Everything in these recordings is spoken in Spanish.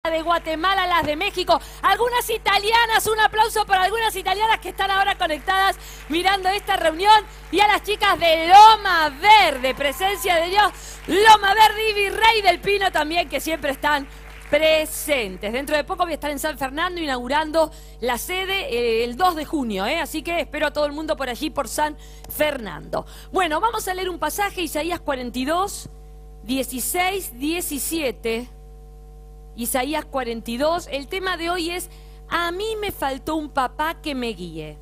de Guatemala, las de México, algunas italianas, un aplauso para algunas italianas que están ahora conectadas mirando esta reunión, y a las chicas de Loma Verde, Presencia de Dios, Loma Verde y Virrey del Pino también, que siempre están presentes. Dentro de poco voy a estar en San Fernando inaugurando la sede el 2 de junio, así que espero a todo el mundo por allí, por San Fernando. Bueno, vamos a leer un pasaje, Isaías 42, 16, 17. Isaías 42, el tema de hoy es: a mí me faltó un papá que me guíe.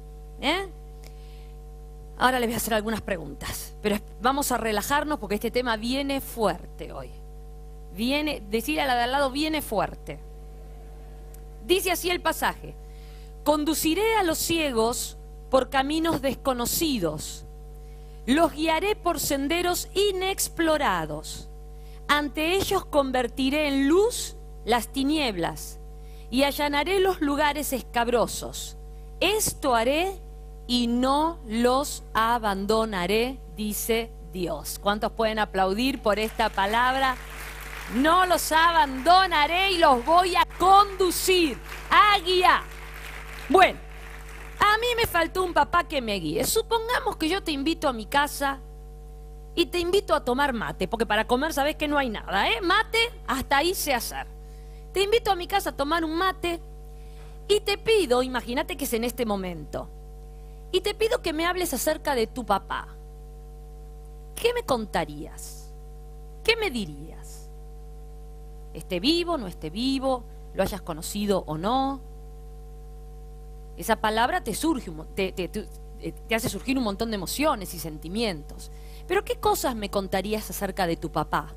Ahora les voy a hacer algunas preguntas, pero vamos a relajarnos porque este tema viene fuerte hoy. Viene, decirle a la de al lado, viene fuerte. Dice así el pasaje: conduciré a los ciegos por caminos desconocidos, los guiaré por senderos inexplorados. Ante ellos convertiré en luz las tinieblas y allanaré los lugares escabrosos. Esto haré y no los abandonaré, dice Dios. ¿Cuántos pueden aplaudir por esta palabra? No los abandonaré y los voy a conducir, a guiar. Bueno, a mí me faltó un papá que me guíe. Supongamos que yo te invito a mi casa y te invito a tomar mate, porque para comer sabes que no hay nada, mate, hasta ahí sé hacer. Te invito a mi casa a tomar un mate y te pido, imagínate que es en este momento, y te pido que me hables acerca de tu papá. ¿Qué me contarías? ¿Qué me dirías? ¿Esté vivo, no esté vivo? ¿Lo hayas conocido o no? Esa palabra te surge, te hace surgir un montón de emociones y sentimientos. Pero ¿qué cosas me contarías acerca de tu papá?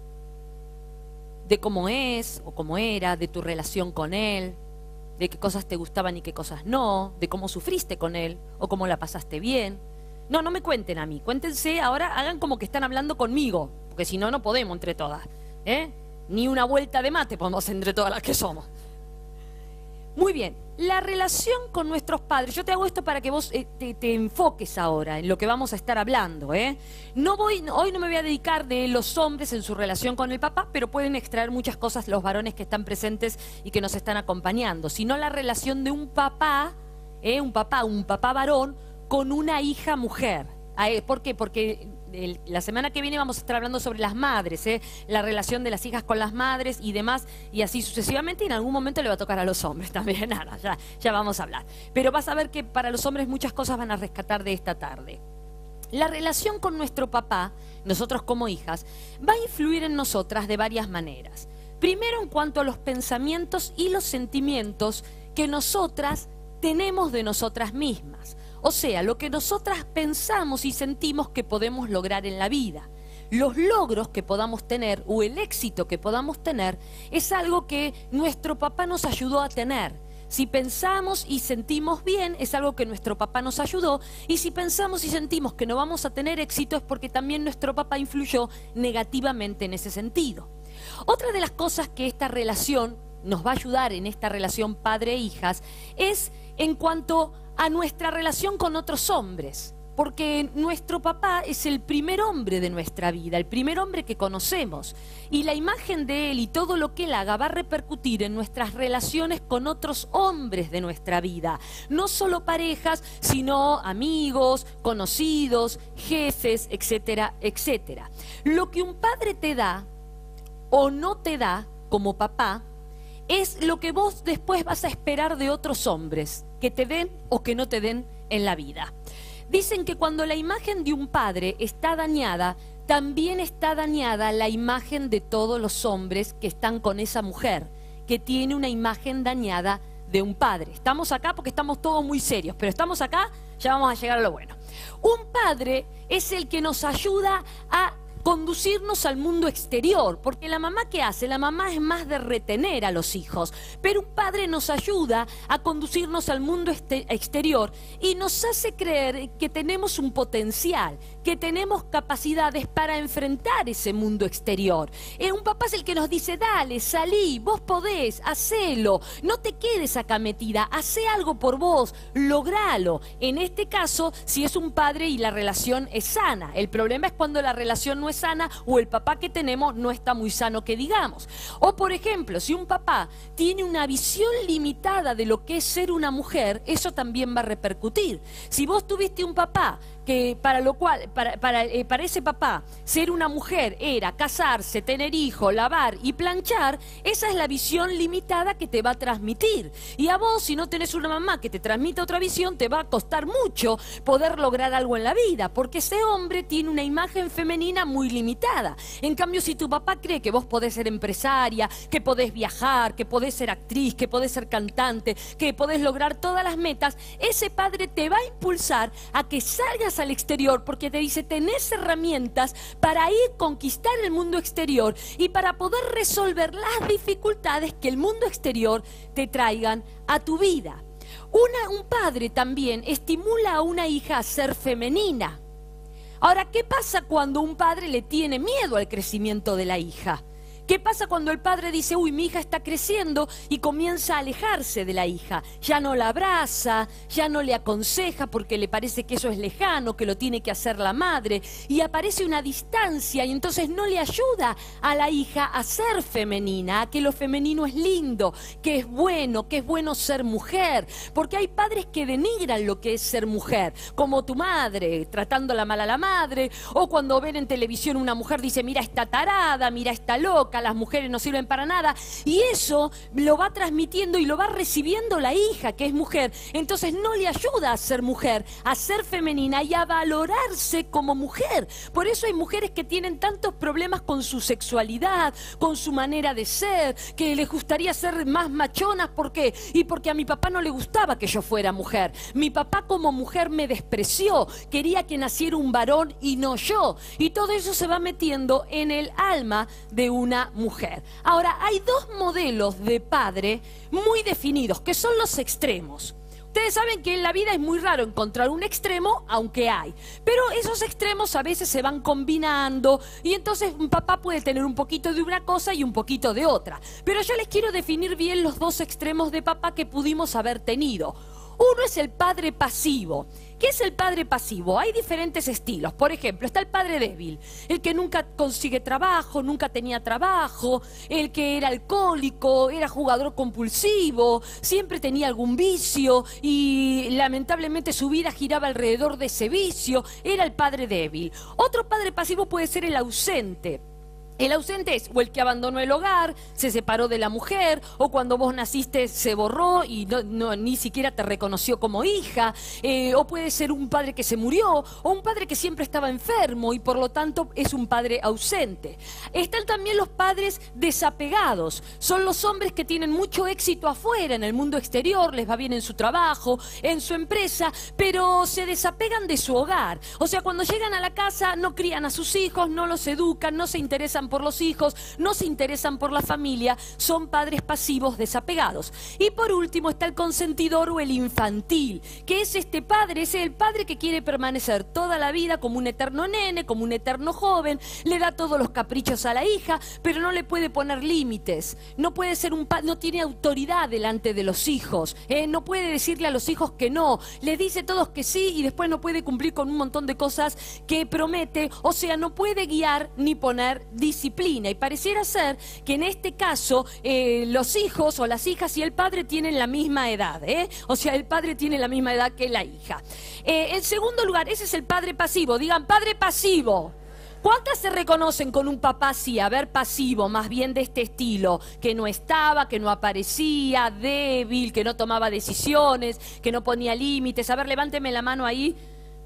De cómo es o cómo era, de tu relación con él, de qué cosas te gustaban y qué cosas no, de cómo sufriste con él o cómo la pasaste bien. No, no me cuenten a mí, cuéntense ahora, hagan como que están hablando conmigo, porque si no, no podemos entre todas, Ni una vuelta de mate podemos entre todas las que somos. Muy bien, la relación con nuestros padres. Yo te hago esto para que vos te enfoques ahora en lo que vamos a estar hablando. Hoy no me voy a dedicar de los hombres en su relación con el papá, pero pueden extraer muchas cosas los varones que están presentes y que nos están acompañando. Sino la relación de un papá, un papá varón con una hija mujer. ¿Por qué? Porque la semana que viene vamos a estar hablando sobre las madres, la relación de las hijas con las madres y demás, y así sucesivamente, y en algún momento le va a tocar a los hombres también. Ya vamos a hablar. Pero vas a ver que para los hombres muchas cosas van a rescatar de esta tarde. La relación con nuestro papá, nosotros como hijas, va a influir en nosotras de varias maneras. Primero, en cuanto a los pensamientos y los sentimientos que nosotras tenemos de nosotras mismas. O sea, lo que nosotras pensamos y sentimos que podemos lograr en la vida. Los logros que podamos tener o el éxito que podamos tener es algo que nuestro papá nos ayudó a tener. Si pensamos y sentimos bien, es algo que nuestro papá nos ayudó. Y si pensamos y sentimos que no vamos a tener éxito, es porque también nuestro papá influyó negativamente en ese sentido. Otra de las cosas que esta relación nos va a ayudar en esta relación padre-hijas es en cuanto a nuestra relación con otros hombres, porque nuestro papá es el primer hombre de nuestra vida, el primer hombre que conocemos, y la imagen de él y todo lo que él haga va a repercutir en nuestras relaciones con otros hombres de nuestra vida, no solo parejas, sino amigos, conocidos, jefes, etcétera, etcétera. Lo que un padre te da o no te da como papá es lo que vos después vas a esperar de otros hombres, que te den o que no te den en la vida. Dicen que cuando la imagen de un padre está dañada, también está dañada la imagen de todos los hombres que están con esa mujer, que tiene una imagen dañada de un padre. Estamos acá porque estamos todos muy serios, pero estamos acá, ya vamos a llegar a lo bueno. Un padre es el que nos ayuda a conducirnos al mundo exterior, porque la mamá, ¿qué hace? La mamá es más de retener a los hijos, pero un padre nos ayuda a conducirnos al mundo exterior y nos hace creer que tenemos un potencial, que tenemos capacidades para enfrentar ese mundo exterior. Un papá es el que nos dice: dale, salí, vos podés, hacelo, no te quedes acá metida, hacé algo por vos, logralo. En este caso, si es un padre y la relación es sana. El problema es cuando la relación no es es sana, o el papá que tenemos no está muy sano, que digamos. O por ejemplo, si un papá tiene una visión limitada de lo que es ser una mujer, eso también va a repercutir. Si vos tuviste un papá que para ese papá ser una mujer era casarse, tener hijos, lavar y planchar, esa es la visión limitada que te va a transmitir. Y a vos, si no tenés una mamá que te transmita otra visión, te va a costar mucho poder lograr algo en la vida, porque ese hombre tiene una imagen femenina muy limitada. En cambio, si tu papá cree que vos podés ser empresaria, que podés viajar, que podés ser actriz, que podés ser cantante, que podés lograr todas las metas, ese padre te va a impulsar a que salgas al exterior, porque te dice, tenés herramientas para ir a conquistar el mundo exterior y para poder resolver las dificultades que el mundo exterior te traigan a tu vida. Un padre también estimula a una hija a ser femenina. Ahora, ¿qué pasa cuando un padre le tiene miedo al crecimiento de la hija? ¿Qué pasa cuando el padre dice, uy, mi hija está creciendo, y comienza a alejarse de la hija? Ya no la abraza, ya no le aconseja porque le parece que eso es lejano, que lo tiene que hacer la madre, y aparece una distancia, y entonces no le ayuda a la hija a ser femenina, a que lo femenino es lindo, que es bueno ser mujer, porque hay padres que denigran lo que es ser mujer, como tu madre, tratándola mal a la madre, o cuando ven en televisión una mujer dice, mira esta tarada, mira esta loca, las mujeres no sirven para nada, y eso lo va transmitiendo y lo va recibiendo la hija, que es mujer. Entonces no le ayuda a ser mujer, a ser femenina y a valorarse como mujer. Por eso hay mujeres que tienen tantos problemas con su sexualidad, con su manera de ser, que les gustaría ser más machonas. ¿Por qué? Y porque a mi papá no le gustaba que yo fuera mujer. Mi papá como mujer me despreció, quería que naciera un varón y no yo. Y todo eso se va metiendo en el alma de una mujer. Ahora, hay dos modelos de padre muy definidos, que son los extremos. Ustedes saben que en la vida es muy raro encontrar un extremo, aunque hay. Pero esos extremos a veces se van combinando, y entonces un papá puede tener un poquito de una cosa y un poquito de otra. Pero yo les quiero definir bien los dos extremos de papá que pudimos haber tenido. Uno es el padre pasivo. ¿Qué es el padre pasivo? Hay diferentes estilos. Por ejemplo, está el padre débil, el que nunca consigue trabajo, nunca tenía trabajo, el que era alcohólico, era jugador compulsivo, siempre tenía algún vicio y lamentablemente su vida giraba alrededor de ese vicio. Era el padre débil. Otro padre pasivo puede ser el ausente. El ausente es o el que abandonó el hogar, se separó de la mujer, o cuando vos naciste se borró y ni siquiera te reconoció como hija, o puede ser un padre que se murió, o un padre que siempre estaba enfermo y por lo tanto es un padre ausente. Están también los padres desapegados, son los hombres que tienen mucho éxito afuera, en el mundo exterior, les va bien en su trabajo, en su empresa, pero se desapegan de su hogar. O sea, cuando llegan a la casa no crían a sus hijos, no los educan, no se interesan por los hijos, no se interesan por la familia, son padres pasivos desapegados. Y por último está el consentidor o el infantil, que es este padre, es el padre que quiere permanecer toda la vida como un eterno nene, como un eterno joven, le da todos los caprichos a la hija, pero no le puede poner límites, no puede ser no tiene autoridad delante de los hijos, no puede decirle a los hijos que no, le dice a todos que sí y después no puede cumplir con un montón de cosas que promete, o sea, no puede guiar ni poner disciplina. Y pareciera ser que en este caso los hijos o las hijas y el padre tienen la misma edad, o sea, el padre tiene la misma edad que la hija. En segundo lugar, ese es el padre pasivo. Digan, padre pasivo. ¿Cuántas se reconocen con un papá así? A ver, pasivo, más bien de este estilo, que no estaba, que no aparecía, débil, que no tomaba decisiones, que no ponía límites. A ver, levánteme la mano ahí.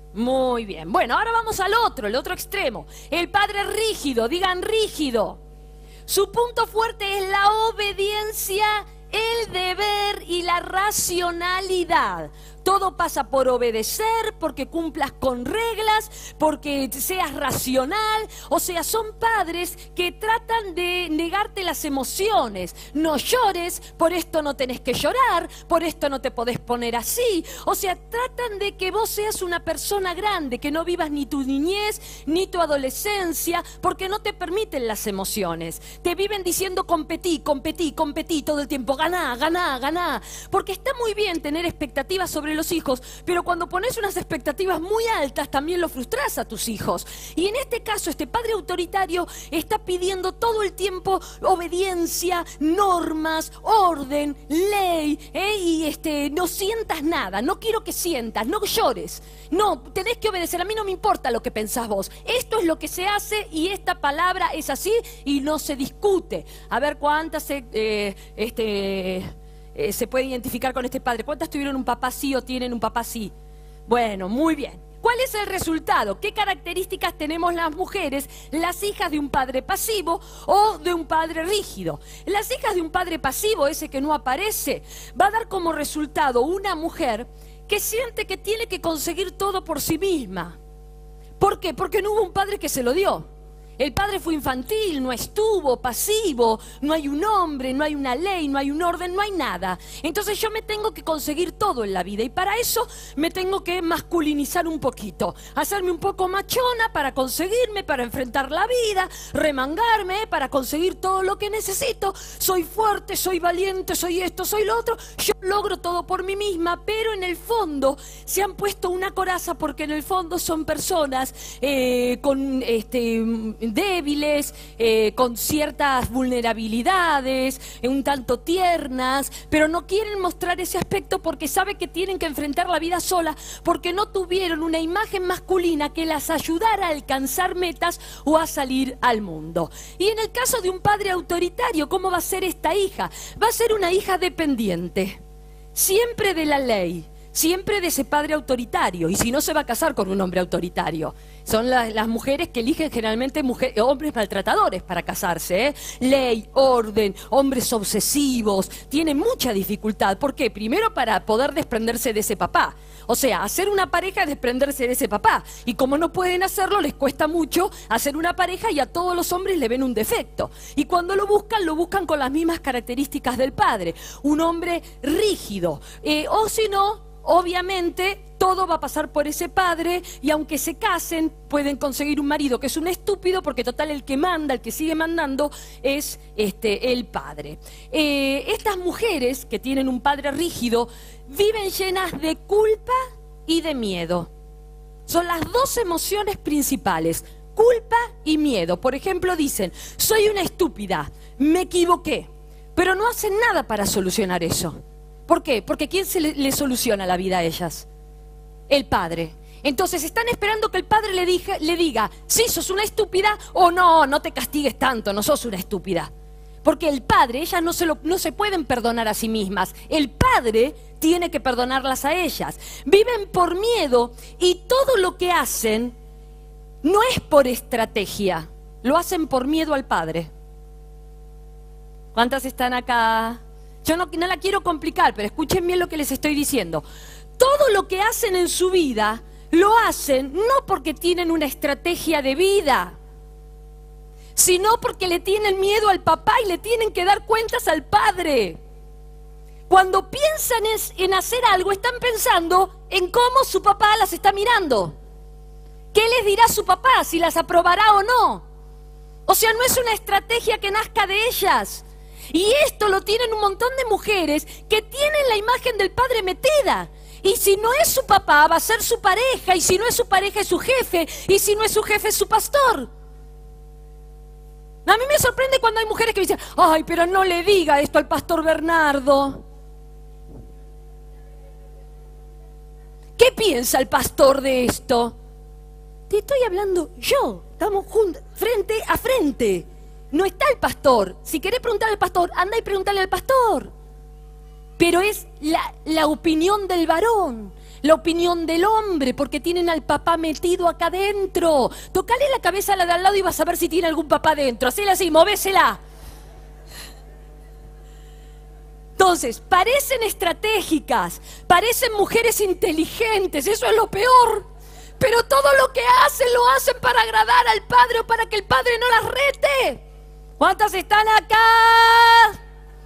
Muy bien. Bueno, ahora vamos al otro, el otro extremo. El padre rígido, digan rígido. Su punto fuerte es la obediencia, el deber y la racionalidad. Todo pasa por obedecer, porque cumplas con reglas, porque seas racional. O sea, son padres que tratan de negarte las emociones. No llores, por esto no tenés que llorar, por esto no te podés poner así. O sea, tratan de que vos seas una persona grande, que no vivas ni tu niñez ni tu adolescencia, porque no te permiten las emociones. Te viven diciendo competí, competí, competí todo el tiempo, ganá, ganá, ganá. Porque está muy bien tener expectativas sobre los hijos, pero cuando pones unas expectativas muy altas también lo frustras a tus hijos. Y en este caso este padre autoritario está pidiendo todo el tiempo obediencia, normas, orden, ley, y no sientas nada, no quiero que sientas, no llores, no, tenés que obedecer, a mí no me importa lo que pensás vos, esto es lo que se hace y esta palabra es así y no se discute. A ver cuántas se puede identificar con este padre, cuántas tuvieron un papá sí o tienen un papá sí. Bueno, muy bien. ¿Cuál es el resultado? ¿Qué características tenemos las mujeres, las hijas de un padre pasivo o de un padre rígido? Las hijas de un padre pasivo, ese que no aparece, va a dar como resultado una mujer que siente que tiene que conseguir todo por sí misma. ¿Por qué? Porque no hubo un padre que se lo dio. El padre fue infantil, no estuvo, pasivo, no hay un hombre, no hay una ley, no hay un orden, no hay nada. Entonces yo me tengo que conseguir todo en la vida y para eso me tengo que masculinizar un poquito, hacerme un poco machona para conseguirme, para enfrentar la vida, remangarme para conseguir todo lo que necesito. Soy fuerte, soy valiente, soy esto, soy lo otro. Yo logro todo por mí misma, pero en el fondo se han puesto una coraza porque en el fondo son personas con débiles, con ciertas vulnerabilidades, un tanto tiernas, pero no quieren mostrar ese aspecto porque saben que tienen que enfrentar la vida sola, porque no tuvieron una imagen masculina que las ayudara a alcanzar metas o a salir al mundo. Y en el caso de un padre autoritario, ¿cómo va a ser esta hija? Va a ser una hija dependiente, siempre de la ley, siempre de ese padre autoritario, y si no se va a casar con un hombre autoritario. Son las mujeres que eligen generalmente hombres maltratadores para casarse, ¿eh? Ley, orden, hombres obsesivos, tienen mucha dificultad. ¿Por qué? Primero para poder desprenderse de ese papá. O sea, hacer una pareja es desprenderse de ese papá. Y como no pueden hacerlo, les cuesta mucho hacer una pareja y a todos los hombres le ven un defecto. Y cuando lo buscan con las mismas características del padre. Un hombre rígido. O si no, obviamente todo va a pasar por ese padre y aunque se casen pueden conseguir un marido que es un estúpido porque total el que manda, el que sigue mandando es el padre. Estas mujeres que tienen un padre rígido viven llenas de culpa y de miedo. Son las dos emociones principales, culpa y miedo. Por ejemplo dicen, soy una estúpida, me equivoqué, pero no hacen nada para solucionar eso. ¿Por qué? Porque ¿quién le soluciona la vida a ellas? El padre. Entonces están esperando que el padre le diga, sí, sos una estúpida, o no, no te castigues tanto, no sos una estúpida. Porque el padre, ellas no se pueden perdonar a sí mismas. El padre tiene que perdonarlas a ellas. Viven por miedo y todo lo que hacen no es por estrategia, lo hacen por miedo al padre. ¿Cuántas están acá? Yo no la quiero complicar, pero escuchen bien lo que les estoy diciendo. Todo lo que hacen en su vida, lo hacen no porque tienen una estrategia de vida, sino porque le tienen miedo al papá y le tienen que dar cuentas al padre. Cuando piensan en hacer algo, están pensando en cómo su papá las está mirando. ¿Qué les dirá su papá? Si las aprobará o no. O sea, no es una estrategia que nazca de ellas. Y esto lo tienen un montón de mujeres que tienen la imagen del padre metida. Y si no es su papá, va a ser su pareja. Y si no es su pareja, es su jefe. Y si no es su jefe, es su pastor. A mí me sorprende cuando hay mujeres que dicen, ay, pero no le diga esto al pastor Bernardo. ¿Qué piensa el pastor de esto? Te estoy hablando yo. Estamos juntos, frente a frente. No está el pastor. Si querés preguntarle al pastor, anda y preguntale al pastor. Pero es la opinión del varón, la opinión del hombre, porque tienen al papá metido acá adentro. Tocale la cabeza a la de al lado y vas a ver si tiene algún papá adentro. Hacela así, movésela. Entonces, parecen estratégicas, parecen mujeres inteligentes, eso es lo peor. Pero todo lo que hacen, lo hacen para agradar al padre o para que el padre no las rete. ¿Cuántas están acá?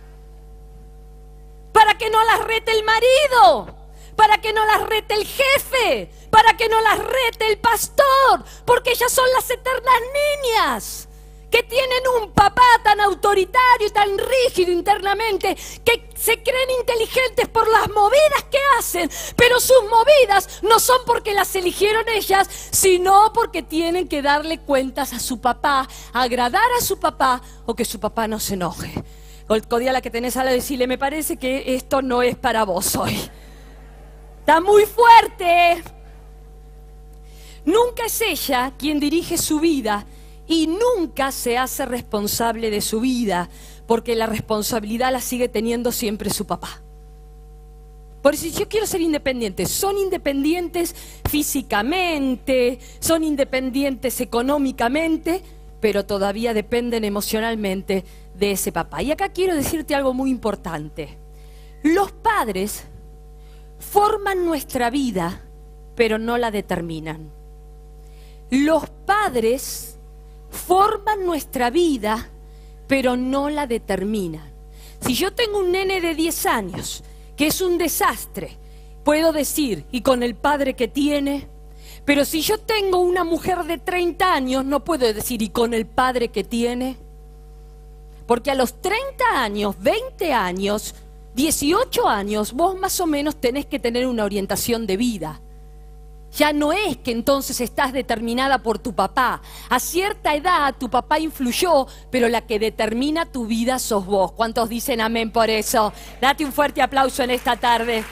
Para que no las rete el marido, para que no las rete el jefe, para que no las rete el pastor, porque ellas son las eternas niñas que tienen un papá tan autoritario y tan rígido internamente, que se creen inteligentes por las movidas que hacen, pero sus movidas no son porque las eligieron ellas, sino porque tienen que darle cuentas a su papá, agradar a su papá o que su papá no se enoje. Codía a la que tenés al lado y decirle, me parece que esto no es para vos hoy. Está muy fuerte. Nunca es ella quien dirige su vida y nunca se hace responsable de su vida, porque la responsabilidad la sigue teniendo siempre su papá. Por eso yo quiero ser independiente. Son independientes físicamente, son independientes económicamente, pero todavía dependen emocionalmente de ese papá. Y acá quiero decirte algo muy importante. Los padres forman nuestra vida, pero no la determinan. Los padres forman nuestra vida, pero no la determinan. Si yo tengo un nene de 10 años, que es un desastre, puedo decir, y con el padre que tiene, pero si yo tengo una mujer de 30 años, no puedo decir, y con el padre que tiene. Porque a los 30 años, 20 años, 18 años, vos más o menos tenés que tener una orientación de vida. Ya no es que entonces estás determinada por tu papá. A cierta edad tu papá influyó, pero la que determina tu vida sos vos. ¿Cuántos dicen amén por eso? Date un fuerte aplauso en esta tarde.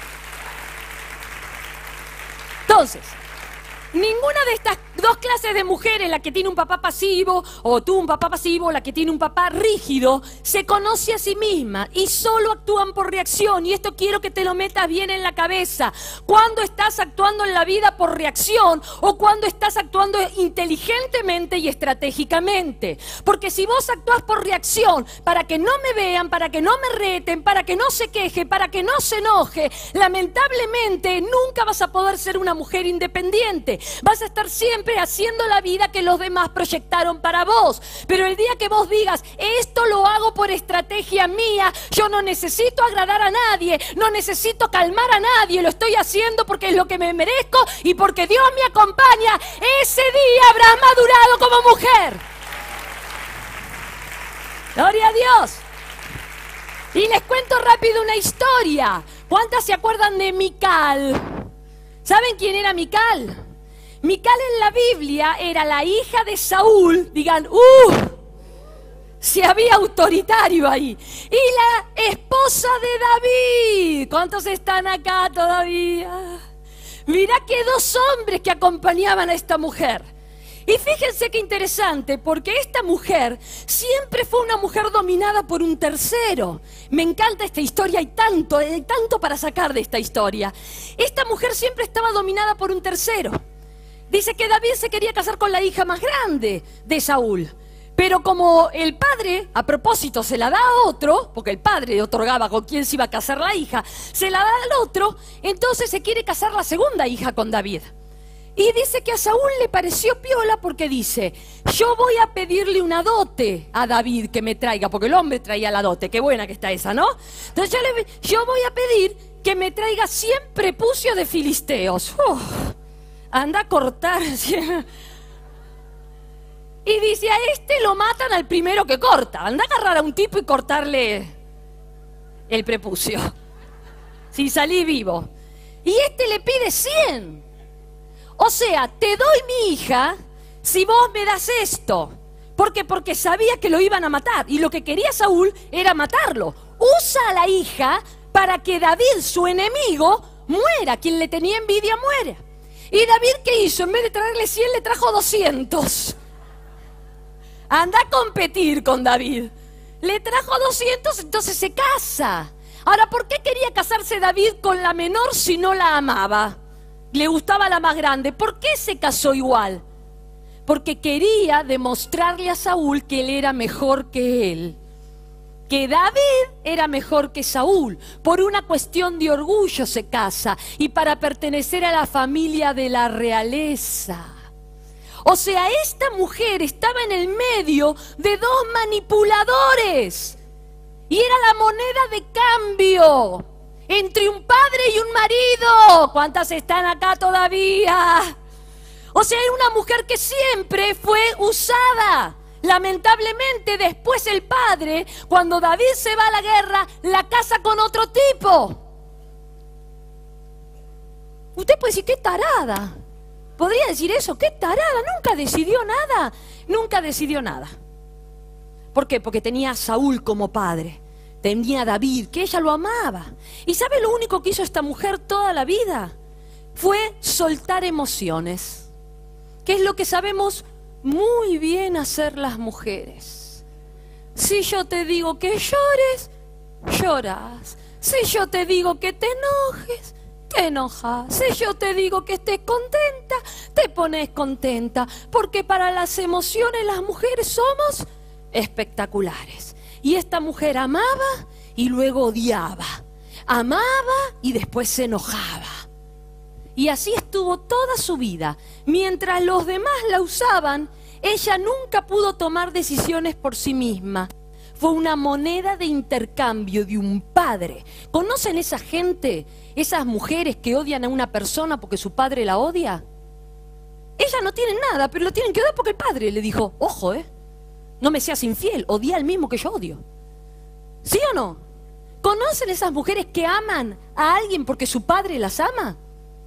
Entonces, ninguna de estas dos clases de mujeres, la que tiene un papá pasivo, o tú un papá pasivo, la que tiene un papá rígido, se conoce a sí misma y solo actúan por reacción. Y esto quiero que te lo metas bien en la cabeza. Cuando estás actuando en la vida por reacción o cuando estás actuando inteligentemente y estratégicamente. Porque si vos actuás por reacción, para que no me vean, para que no me reten, para que no se queje, para que no se enoje, lamentablemente nunca vas a poder ser una mujer independiente. Vas a estar siempre haciendo la vida que los demás proyectaron para vos. Pero el día que vos digas, esto lo hago por estrategia mía, yo no necesito agradar a nadie, no necesito calmar a nadie, lo estoy haciendo porque es lo que me merezco y porque Dios me acompaña, ese día habrás madurado como mujer. Gloria a Dios. Y les cuento rápido una historia. ¿Cuántas se acuerdan de Mical? ¿Saben quién era Mical? Mical en la Biblia era la hija de Saúl. Digan, si había autoritario ahí. Y la esposa de David. ¿Cuántos están acá todavía? Mirá que dos hombres que acompañaban a esta mujer. Y fíjense qué interesante, porque esta mujer siempre fue una mujer dominada por un tercero. Me encanta esta historia, hay tanto para sacar de esta historia. Esta mujer siempre estaba dominada por un tercero. Dice que David se quería casar con la hija más grande de Saúl. Pero como el padre, a propósito, se la da a otro, porque el padre otorgaba con quién se iba a casar la hija, se la da al otro, entonces se quiere casar la segunda hija con David. Y dice que a Saúl le pareció piola porque dice, yo voy a pedirle una dote a David que me traiga, porque el hombre traía la dote, qué buena que está esa, ¿no? Entonces yo voy a pedir que me traiga 100 prepucios de filisteos. Anda a cortar. Y dice, a este lo matan al primero que corta. Anda a agarrar a un tipo y cortarle el prepucio, si salí vivo. Y este le pide 100. O sea, te doy mi hija si vos me das esto. ¿Por qué? Porque sabía que lo iban a matar. Y lo que quería Saúl era matarlo. Usa a la hija para que David, su enemigo, muera. Quien le tenía envidia muera. ¿Y David qué hizo? En vez de traerle 100, le trajo 200. Anda a competir con David. Le trajo 200, entonces se casa. Ahora, ¿por qué quería casarse David con la menor si no la amaba? Le gustaba la más grande. ¿Por qué se casó igual? Porque quería demostrarle a Saúl que él era mejor que él. Que David era mejor que Saúl. Por una cuestión de orgullo se casa. Y para pertenecer a la familia de la realeza. O sea, esta mujer estaba en el medio de dos manipuladores. Y era la moneda de cambio entre un padre y un marido. ¿Cuántas están acá todavía? O sea, era una mujer que siempre fue usada. Lamentablemente después el padre, cuando David se va a la guerra, la casa con otro tipo. Usted puede decir, qué tarada. ¿Podría decir eso? ¡Qué tarada! Nunca decidió nada. Nunca decidió nada. ¿Por qué? Porque tenía a Saúl como padre. Tenía a David, que ella lo amaba. ¿Y sabe lo único que hizo esta mujer toda la vida? Fue soltar emociones. Que es lo que sabemos muy bien hacer las mujeres. Si yo te digo que llores, lloras. Si yo te digo que te enojes, te enojas. Si yo te digo que estés contenta, te pones contenta. Porque para las emociones las mujeres somos espectaculares. Y esta mujer amaba y luego odiaba. Amaba y después se enojaba. Y así estuvo toda su vida. Mientras los demás la usaban, ella nunca pudo tomar decisiones por sí misma. Fue una moneda de intercambio de un padre. ¿Conocen esa gente? Esas mujeres que odian a una persona porque su padre la odia. Ellas no tienen nada, pero lo tienen que odiar porque el padre le dijo, ojo, no me seas infiel, odia al mismo que yo odio. ¿Sí o no? ¿Conocen esas mujeres que aman a alguien porque su padre las ama?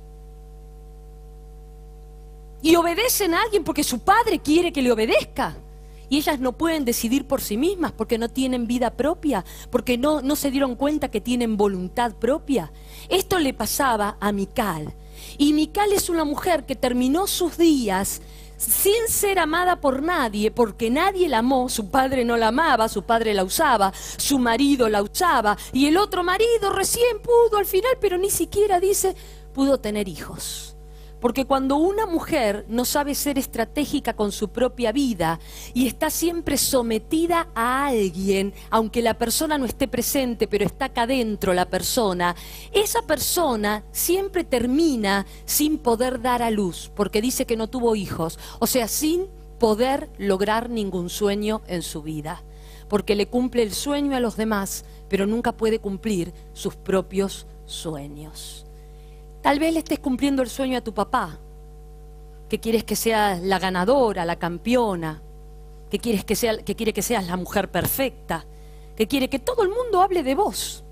Y obedecen a alguien porque su padre quiere que le obedezca. Y ellas no pueden decidir por sí mismas porque no tienen vida propia, porque no se dieron cuenta que tienen voluntad propia. Esto le pasaba a Mical. Y Mical es una mujer que terminó sus días sin ser amada por nadie, porque nadie la amó. Su padre no la amaba, su padre la usaba, su marido la usaba, y el otro marido recién pudo al final, pero ni siquiera pudo tener hijos. Porque cuando una mujer no sabe ser estratégica con su propia vida y está siempre sometida a alguien, aunque la persona no esté presente, pero está acá dentro la persona, esa persona siempre termina sin poder dar a luz, porque dice que no tuvo hijos, o sea, sin poder lograr ningún sueño en su vida, porque le cumple el sueño a los demás, pero nunca puede cumplir sus propios sueños. Tal vez le estés cumpliendo el sueño a tu papá, que quieres que seas la ganadora, la campeona, que quiere que seas la mujer perfecta, que quiere que todo el mundo hable de vos.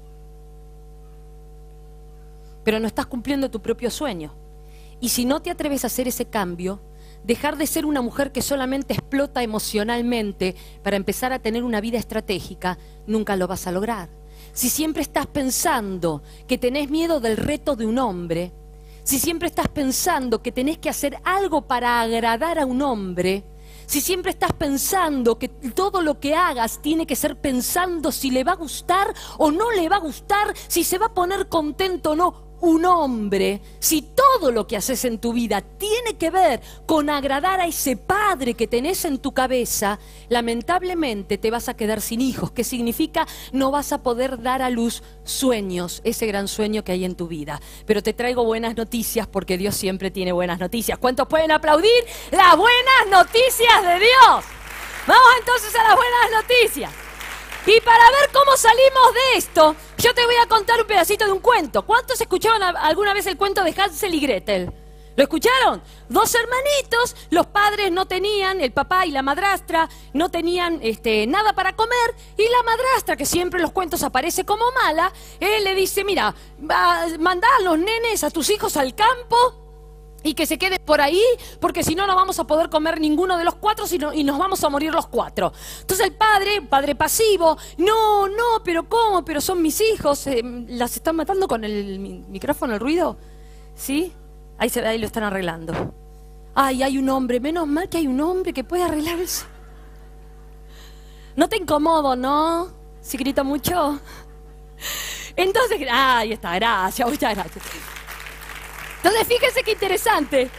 Pero no estás cumpliendo tu propio sueño. Y si no te atreves a hacer ese cambio, dejar de ser una mujer que solamente explota emocionalmente para empezar a tener una vida estratégica, nunca lo vas a lograr. Si siempre estás pensando que tenés miedo del reto de un hombre, si siempre estás pensando que tenés que hacer algo para agradar a un hombre, si siempre estás pensando que todo lo que hagas tiene que ser pensando si le va a gustar o no le va a gustar, si se va a poner contento o no, un hombre, si todo lo que haces en tu vida tiene que ver con agradar a ese padre que tenés en tu cabeza, lamentablemente te vas a quedar sin hijos. ¿Qué significa? No vas a poder dar a luz sueños, ese gran sueño que hay en tu vida. Pero te traigo buenas noticias porque Dios siempre tiene buenas noticias. ¿Cuántos pueden aplaudir las buenas noticias de Dios? Vamos entonces a las buenas noticias. Y para ver cómo salimos de esto, yo te voy a contar un pedacito de un cuento. ¿Cuántos escucharon alguna vez el cuento de Hansel y Gretel? ¿Lo escucharon? Dos hermanitos, los padres no tenían, el papá y la madrastra no tenían nada para comer, y la madrastra, que siempre en los cuentos aparece como mala, le dice, mira, mandá a los nenes, a tus hijos al campo, y que se queden por ahí, porque si no, no vamos a poder comer ninguno de los cuatro y nos vamos a morir los cuatro. Entonces el padre pasivo, no, pero ¿cómo? Pero son mis hijos, ¿las están matando con el micrófono, el ruido? ¿Sí? Ahí lo están arreglando. Ay, hay un hombre, menos mal que hay un hombre que puede arreglar eso. No te incomodo, ¿no? Si grito mucho. Entonces, ahí está, gracias, muchas gracias. Entonces, fíjense qué interesante.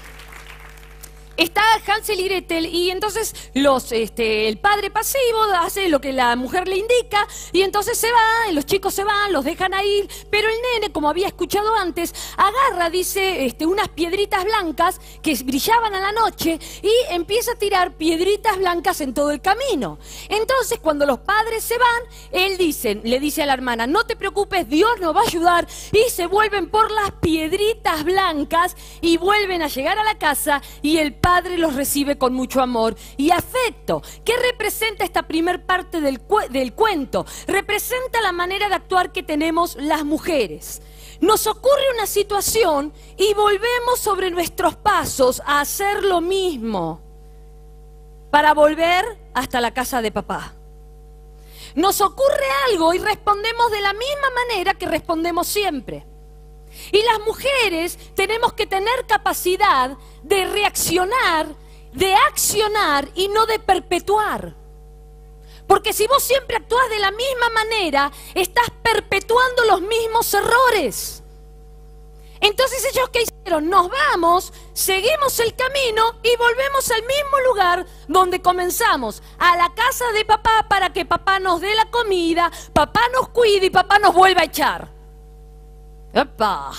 Está Hansel y Gretel y entonces el padre pasivo hace lo que la mujer le indica y entonces se va, los chicos se van, los dejan ahí, pero el nene, como había escuchado antes, agarra, dice, unas piedritas blancas que brillaban a la noche y empieza a tirar piedritas blancas en todo el camino. Entonces, cuando los padres se van, le dice a la hermana, no te preocupes, Dios nos va a ayudar, y se vuelven por las piedritas blancas y vuelven a llegar a la casa y el padre padre los recibe con mucho amor y afecto. ¿Qué representa esta primer parte del cuento? Representa la manera de actuar que tenemos las mujeres. Nos ocurre una situación y volvemos sobre nuestros pasos a hacer lo mismo para volver hasta la casa de papá. Nos ocurre algo y respondemos de la misma manera que respondemos siempre. Y las mujeres tenemos que tener capacidad de reaccionar, de accionar y no de perpetuar. Porque si vos siempre actúas de la misma manera, estás perpetuando los mismos errores. Entonces ellos, ¿qué hicieron? Nos vamos, seguimos el camino y volvemos al mismo lugar donde comenzamos, a la casa de papá, para que papá nos dé la comida, papá nos cuide y papá nos vuelva a echar. ¡Epa!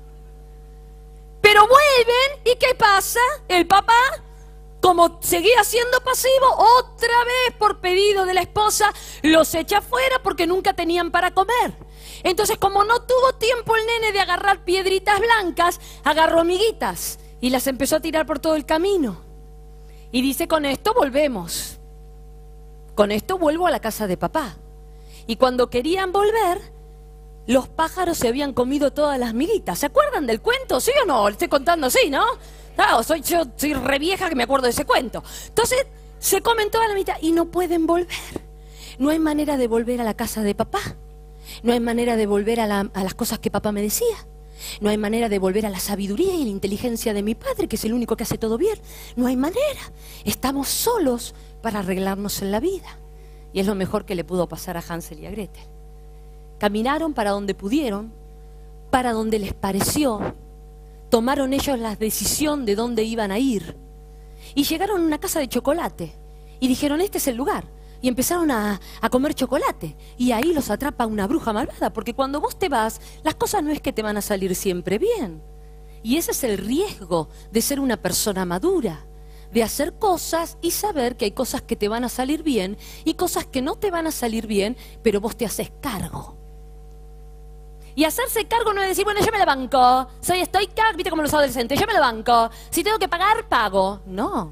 Pero vuelven y ¿qué pasa? El papá, como seguía siendo pasivo, otra vez por pedido de la esposa, los echa afuera porque nunca tenían para comer. Entonces, como no tuvo tiempo el nene de agarrar piedritas blancas, agarró amiguitas y las empezó a tirar por todo el camino. Y dice, con esto volvemos. Con esto vuelvo a la casa de papá. Y cuando querían volver, los pájaros se habían comido todas las miguitas. ¿Se acuerdan del cuento? ¿Sí o no? Le estoy contando así, ¿no? Claro, yo soy re vieja que me acuerdo de ese cuento. Entonces, se comen toda la mitad y no pueden volver. No hay manera de volver a la casa de papá. No hay manera de volver a las cosas que papá me decía. No hay manera de volver a la sabiduría y la inteligencia de mi padre, que es el único que hace todo bien. No hay manera. Estamos solos para arreglarnos en la vida. Y es lo mejor que le pudo pasar a Hansel y a Gretel. Caminaron para donde pudieron, para donde les pareció. Tomaron ellos la decisión de dónde iban a ir. Y llegaron a una casa de chocolate. Y dijeron, este es el lugar. Y empezaron a comer chocolate. Y ahí los atrapa una bruja malvada. Porque cuando vos te vas, las cosas no es que te van a salir siempre bien. Y ese es el riesgo de ser una persona madura. De hacer cosas y saber que hay cosas que te van a salir bien y cosas que no te van a salir bien, pero vos te haces cargo. Y hacerse cargo no es decir, bueno, yo me la banco, soy estoica, viste como los adolescentes, yo me la banco, si tengo que pagar, pago. No.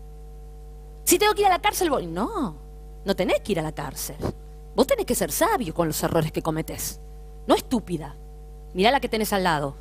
Si tengo que ir a la cárcel, voy. No, no tenés que ir a la cárcel. Vos tenés que ser sabio con los errores que cometés, no estúpida. Mirá la que tenés al lado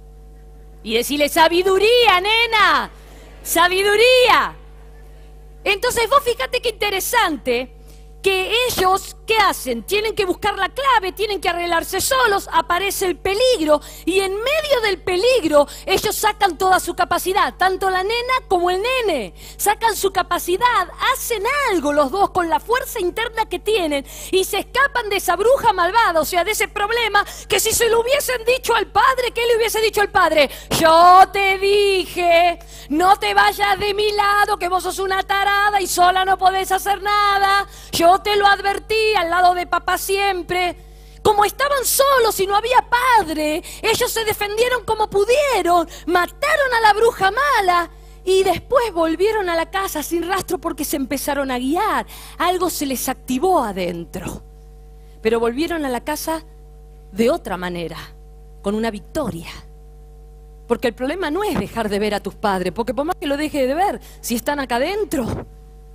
y decirle, sabiduría, nena, sabiduría. Entonces vos fíjate qué interesante que ellos, ¿qué hacen? Tienen que buscar la clave, tienen que arreglarse solos, aparece el peligro y en medio del peligro ellos sacan toda su capacidad, tanto la nena como el nene, sacan su capacidad, hacen algo los dos con la fuerza interna que tienen y se escapan de esa bruja malvada, o sea, de ese problema que si se lo hubiesen dicho al padre, ¿qué le hubiese dicho al padre? Yo te dije, no te vayas de mi lado, que vos sos una tarada y sola no podés hacer nada. Yo te lo advertí, al lado de papá siempre. Como estaban solos y no había padre, ellos se defendieron como pudieron, mataron a la bruja mala y después volvieron a la casa sin rastro porque se empezaron a guiar. Algo se les activó adentro. Pero volvieron a la casa de otra manera, con una victoria. Porque el problema no es dejar de ver a tus padres, porque por más que lo dejes de ver, si están acá adentro,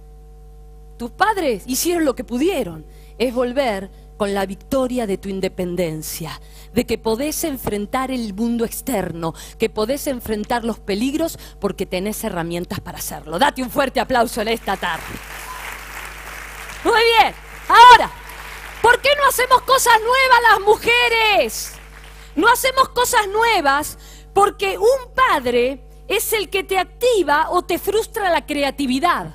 tus padres hicieron lo que pudieron. Es volver con la victoria de tu independencia, de que podés enfrentar el mundo externo, que podés enfrentar los peligros porque tenés herramientas para hacerlo. Date un fuerte aplauso en esta tarde. Muy bien, ahora, ¿por qué no hacemos cosas nuevas las mujeres? No hacemos cosas nuevas porque un padre es el que te activa o te frustra la creatividad.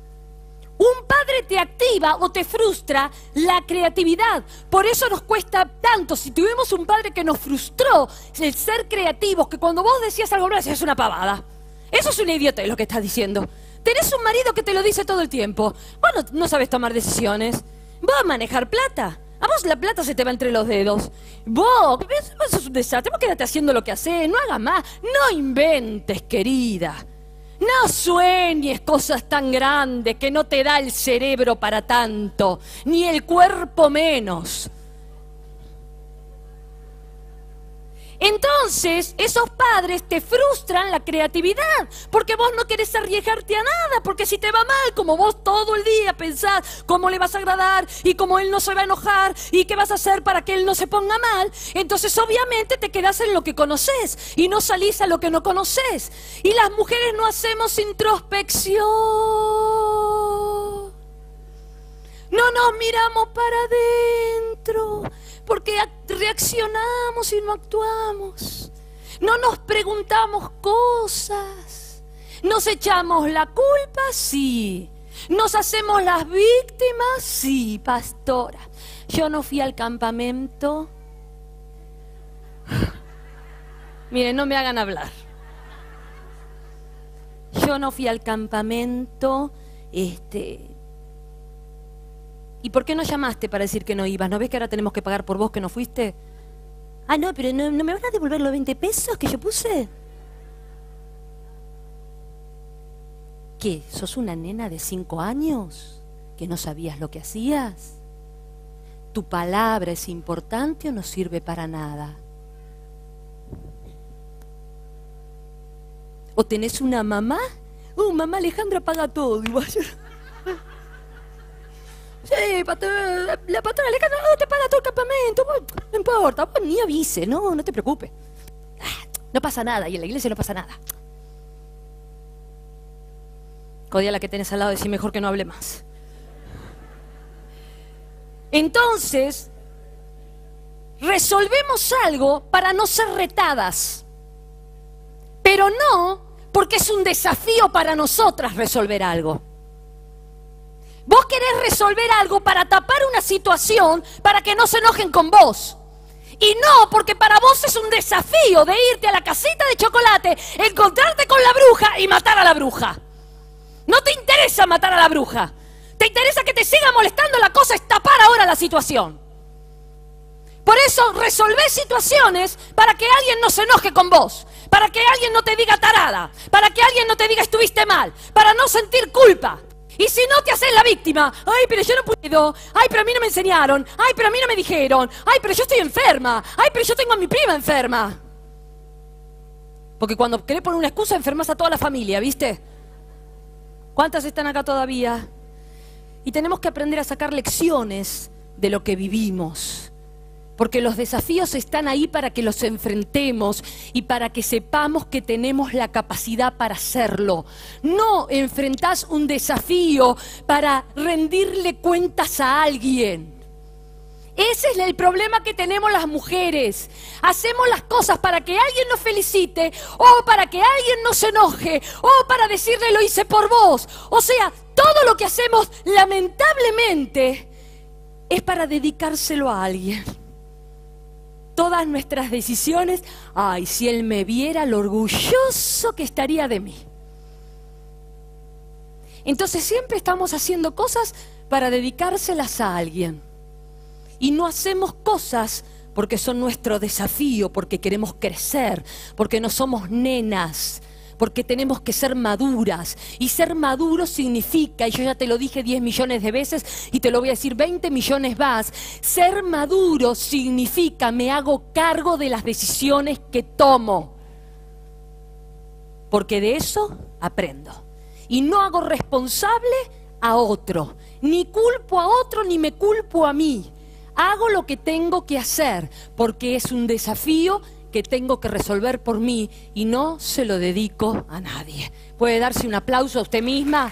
Un padre te activa o te frustra la creatividad. Por eso nos cuesta tanto. Si tuvimos un padre que nos frustró el ser creativos, que cuando vos decías algo, no decías, es una pavada. Eso es una idiotez lo que estás diciendo. Tenés un marido que te lo dice todo el tiempo. Vos no sabes tomar decisiones. Vos manejar plata. A vos la plata se te va entre los dedos. Vos sos un desastre. Vos quédate haciendo lo que hacés. No hagas más. No inventes, querida. No sueñes cosas tan grandes que no te da el cerebro para tanto, ni el cuerpo menos. Entonces, esos padres te frustran la creatividad, porque vos no querés arriesgarte a nada, porque si te va mal, como vos todo el día pensás cómo le vas a agradar y cómo él no se va a enojar y qué vas a hacer para que él no se ponga mal, entonces obviamente te quedás en lo que conoces y no salís a lo que no conoces. Y las mujeres no hacemos introspección, no nos miramos para adentro, porque reaccionamos y no actuamos. No nos preguntamos cosas. Nos echamos la culpa, sí. Nos hacemos las víctimas, sí, pastora. Yo no fui al campamento. Miren, no me hagan hablar. Yo no fui al campamento, ¿Y por qué no llamaste para decir que no ibas? ¿No ves que ahora tenemos que pagar por vos que no fuiste? Ah, no, pero ¿no me van a devolver los 20 pesos que yo puse? ¿Qué? ¿Sos una nena de 5 años? ¿Que no sabías lo que hacías? ¿Tu palabra es importante o no sirve para nada? ¿O tenés una mamá? Mamá Alejandra paga todo. Y vaya... Sí, la patrona Alejandra te paga todo el campamento. Vos, no importa, vos ni avise, no te preocupes. No pasa nada, y en la iglesia no pasa nada. Codia la que tenés al lado, decís mejor que no hable más. Entonces, resolvemos algo para no ser retadas. Pero no porque es un desafío para nosotras resolver algo. Vos querés resolver algo para tapar una situación para que no se enojen con vos. Y no porque para vos es un desafío de irte a la casita de chocolate, encontrarte con la bruja y matar a la bruja. No te interesa matar a la bruja. Te interesa que te siga molestando, la cosa es tapar ahora la situación. Por eso resolvés situaciones para que alguien no se enoje con vos, para que alguien no te diga tarada, para que alguien no te diga estuviste mal, para no sentir culpa. Y si no te haces la víctima, ay, pero yo no puedo, ay, pero a mí no me enseñaron, ay, pero a mí no me dijeron, ay, pero yo estoy enferma, ay, pero yo tengo a mi prima enferma. Porque cuando querés poner una excusa, enfermas a toda la familia, ¿viste? ¿Cuántas están acá todavía? Y tenemos que aprender a sacar lecciones de lo que vivimos. Porque los desafíos están ahí para que los enfrentemos y para que sepamos que tenemos la capacidad para hacerlo. No enfrentás un desafío para rendirle cuentas a alguien. Ese es el problema que tenemos las mujeres. Hacemos las cosas para que alguien nos felicite, o para que alguien nos enoje, o para decirle lo hice por vos. O sea, todo lo que hacemos, lamentablemente, es para dedicárselo a alguien. Todas nuestras decisiones, ay, si él me viera lo orgulloso que estaría de mí. Entonces siempre estamos haciendo cosas para dedicárselas a alguien. Y no hacemos cosas porque son nuestro desafío, porque queremos crecer, porque no somos nenas, porque tenemos que ser maduras. Y ser maduro significa, y yo ya te lo dije 10 millones de veces y te lo voy a decir 20 millones más, ser maduro significa me hago cargo de las decisiones que tomo, porque de eso aprendo. Y no hago responsable a otro, ni culpo a otro ni me culpo a mí. Hago lo que tengo que hacer, porque es un desafío que tengo que resolver por mí y no se lo dedico a nadie. ¿Puede darse un aplauso a usted misma?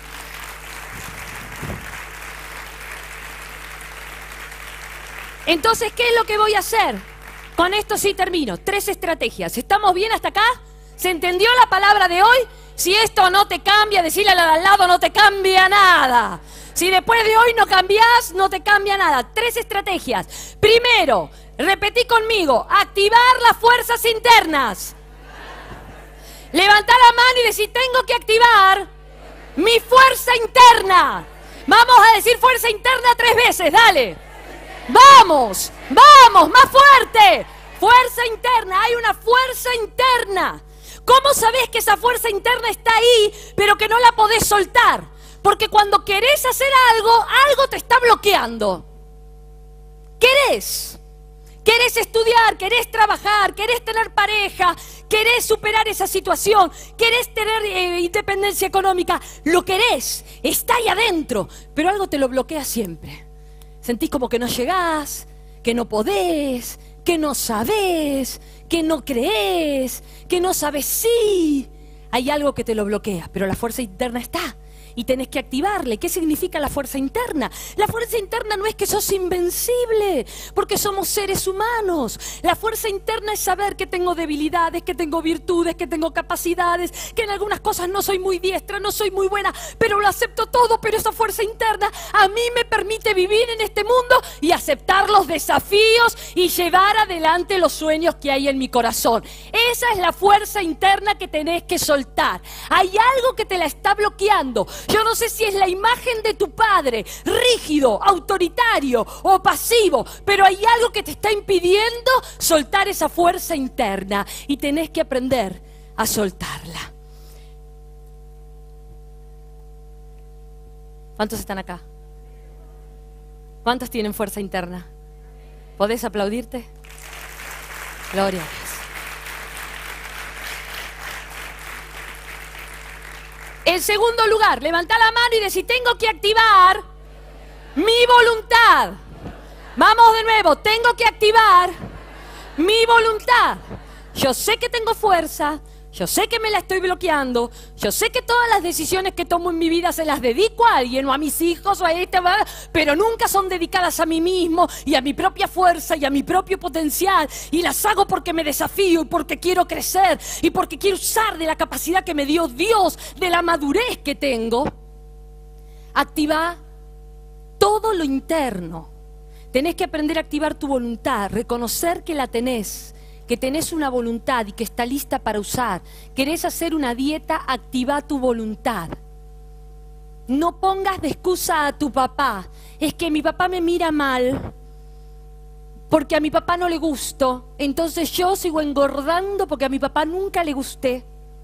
Entonces, ¿qué es lo que voy a hacer? Con esto sí termino. 3 estrategias. ¿Estamos bien hasta acá? ¿Se entendió la palabra de hoy? Si esto no te cambia, decirle al de al lado, no te cambia nada. Si después de hoy no cambiás, no te cambia nada. 3 estrategias. Primero, repetí conmigo, activar las fuerzas internas. Levantá la mano y decir, tengo que activar mi fuerza interna. Vamos a decir fuerza interna 3 veces, dale. Vamos, vamos, más fuerte. Fuerza interna, hay una fuerza interna. ¿Cómo sabés que esa fuerza interna está ahí, pero que no la podés soltar? Porque cuando querés hacer algo, algo te está bloqueando. ¿Querés Querés estudiar, querés trabajar, querés tener pareja, querés superar esa situación, querés tener independencia económica. Lo querés, está ahí adentro, pero algo te lo bloquea siempre. Sentís como que no llegás, que no podés, que no sabés, que no creés, que no sabés si. Hay algo que te lo bloquea, pero la fuerza interna está. Y tenés que activarle. ¿Qué significa la fuerza interna? La fuerza interna no es que sos invencible, porque somos seres humanos. La fuerza interna es saber que tengo debilidades, que tengo virtudes, que tengo capacidades, que en algunas cosas no soy muy diestra, no soy muy buena, pero lo acepto todo. Pero esa fuerza interna a mí me permite vivir en este mundo y aceptar los desafíos y llevar adelante los sueños que hay en mi corazón. Esa es la fuerza interna que tenés que soltar. Hay algo que te la está bloqueando. Yo no sé si es la imagen de tu padre, rígido, autoritario o pasivo, pero hay algo que te está impidiendo soltar esa fuerza interna y tenés que aprender a soltarla. ¿Cuántos están acá? ¿Cuántos tienen fuerza interna? ¿Podés aplaudirte? Gloria a Dios. En segundo lugar, levantá la mano y decí, tengo que activar mi voluntad. Vamos de nuevo, tengo que activar mi voluntad. Yo sé que tengo fuerza, yo sé que me la estoy bloqueando, yo sé que todas las decisiones que tomo en mi vida se las dedico a alguien o a mis hijos o a pero nunca son dedicadas a mí mismo y a mi propia fuerza y a mi propio potencial, y las hago porque me desafío y porque quiero crecer y porque quiero usar de la capacidad que me dio Dios, de la madurez que tengo. Activa todo lo interno. Tenés que aprender a activar tu voluntad, reconocer que la tenés, que tenés una voluntad y que está lista para usar. ¿Querés hacer una dieta? Activa tu voluntad. No pongas de excusa a tu papá. Es que mi papá me mira mal porque a mi papá no le gusto, entonces yo sigo engordando porque a mi papá nunca le gusté.